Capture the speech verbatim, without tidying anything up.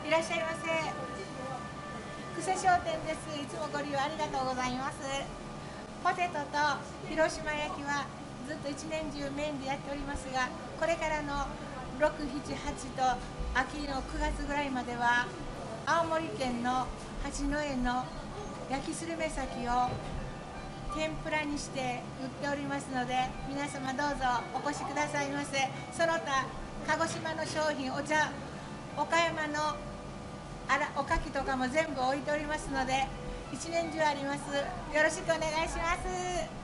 いらっしゃいませ。久世商店です。いつもご利用ありがとうございます。ポテトと広島焼きはずっと一年中メインでやっておりますが、これからのろく、しち、はちと秋のくがつぐらいまでは青森県の八戸の焼きスルメ先を天ぷらにして売っておりますので、皆様どうぞお越しくださいませ。その他鹿児島の商品、お茶、岡山のあらおかきとかも全部置いておりますので、一年中あります。よろしくお願いします。